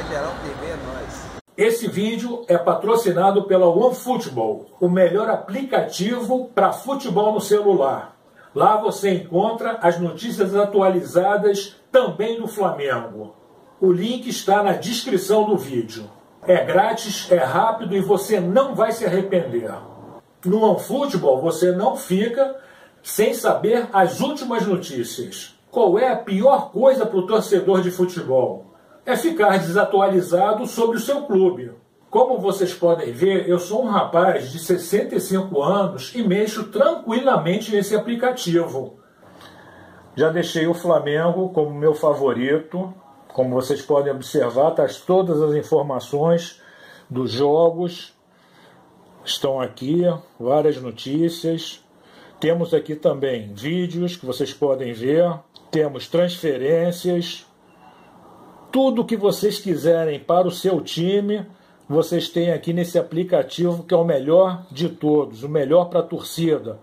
Geral TV é nóis. Esse vídeo é patrocinado pela OneFootball, o melhor aplicativo para futebol no celular. Lá você encontra as notícias atualizadas também do Flamengo. O link está na descrição do vídeo. É grátis, é rápido e você não vai se arrepender. No OneFootball você não fica sem saber as últimas notícias. Qual é a pior coisa para o torcedor de futebol? É ficar desatualizado sobre o seu clube. Como vocês podem ver, eu sou um rapaz de 65 anos e mexo tranquilamente nesse aplicativo. Já deixei o Flamengo como meu favorito. Como vocês podem observar, todas as informações dos jogos estão aqui, várias notícias. Temos aqui também vídeos que vocês podem ver. Temos transferências. Tudo que vocês quiserem para o seu time, vocês têm aqui nesse aplicativo que é o melhor de todos, o melhor para a torcida.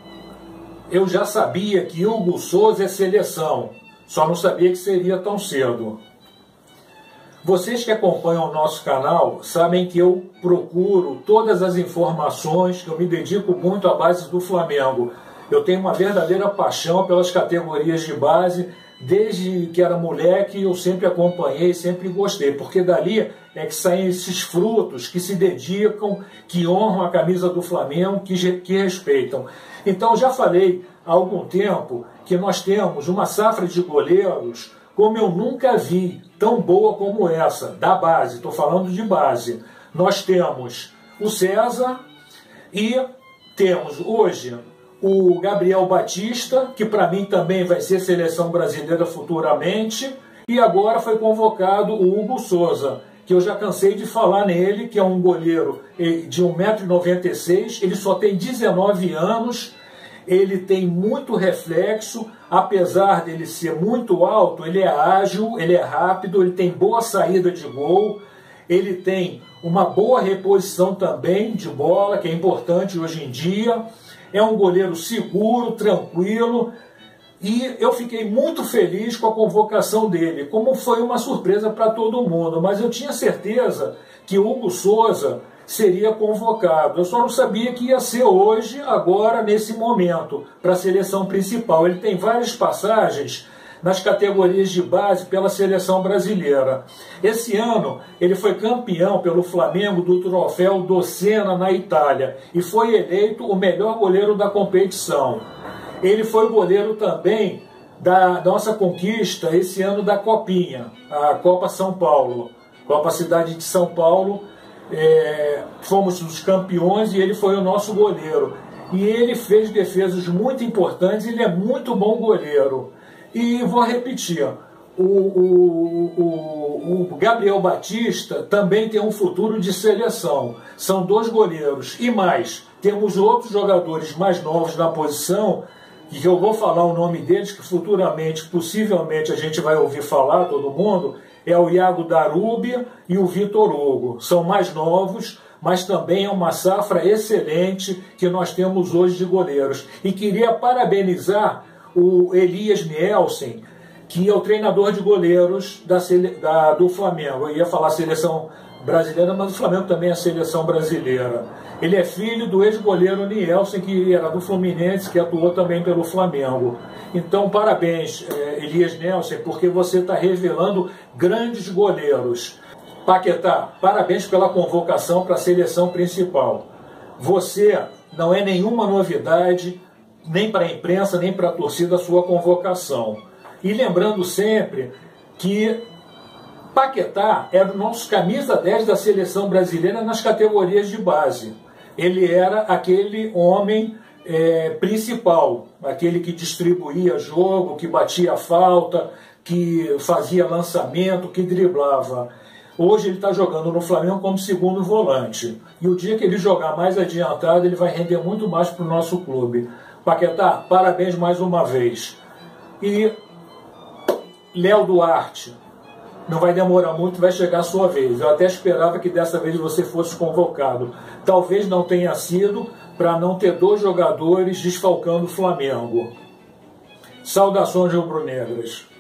Eu já sabia que Hugo Souza é seleção, só não sabia que seria tão cedo. Vocês que acompanham o nosso canal sabem que eu procuro todas as informações, que eu me dedico muito à base do Flamengo. Eu tenho uma verdadeira paixão pelas categorias de base. Desde que era moleque eu sempre acompanhei, sempre gostei, porque dali é que saem esses frutos que se dedicam, que honram a camisa do Flamengo, que respeitam. Então já falei há algum tempo que nós temos uma safra de goleiros como eu nunca vi, tão boa como essa, da base, estou falando de base. Nós temos o César e temos hoje o Gabriel Batista, que para mim também vai ser seleção brasileira futuramente, e agora foi convocado o Hugo Souza, que eu já cansei de falar nele, que é um goleiro de 1,96 m, ele só tem 19 anos, ele tem muito reflexo, apesar dele ser muito alto, ele é ágil, ele é rápido, ele tem boa saída de gol, ele tem uma boa reposição também de bola, que é importante hoje em dia. É um goleiro seguro, tranquilo, e eu fiquei muito feliz com a convocação dele, como foi uma surpresa para todo mundo, mas eu tinha certeza que o Hugo Souza seria convocado. Eu só não sabia que ia ser hoje, agora, nesse momento, para a seleção principal. Ele tem várias passagens nas categorias de base pela seleção brasileira. Esse ano ele foi campeão pelo Flamengo do troféu do Senna na Itália e foi eleito o melhor goleiro da competição. Ele foi goleiro também da nossa conquista esse ano da Copinha, a Copa São Paulo, Copa Cidade de São Paulo. Fomos os campeões e ele foi o nosso goleiro. E ele fez defesas muito importantes, ele é muito bom goleiro. E vou repetir, o Gabriel Batista também tem um futuro de seleção. São dois goleiros. E mais, temos outros jogadores mais novos na posição, que eu vou falar o nome deles, que futuramente, possivelmente, a gente vai ouvir falar, todo mundo, é o Iago Darúbia e o Vitor Hugo. São mais novos, mas também é uma safra excelente que nós temos hoje de goleiros. E queria parabenizar o Elias Nielsen, que é o treinador de goleiros do Flamengo. Eu ia falar seleção brasileira, mas o Flamengo também é seleção brasileira. Ele é filho do ex-goleiro Nielsen, que era do Fluminense, que atuou também pelo Flamengo. Então, parabéns, Elias Nielsen, porque você está revelando grandes goleiros. Paquetá, parabéns pela convocação para a seleção principal. Você não é nenhuma novidade, nem para a imprensa, nem para a torcida, a sua convocação. E lembrando sempre que Paquetá era o nosso camisa 10 da seleção brasileira nas categorias de base. Ele era aquele homem principal, aquele que distribuía jogo, que batia falta, que fazia lançamento, que driblava. Hoje ele está jogando no Flamengo como segundo volante. E o dia que ele jogar mais adiantado, ele vai render muito mais para o nosso clube. Paquetá, parabéns mais uma vez. E Léo Duarte, não vai demorar muito, vai chegar a sua vez. Eu até esperava que dessa vez você fosse convocado. Talvez não tenha sido, para não ter dois jogadores desfalcando o Flamengo. Saudações rubro-negras.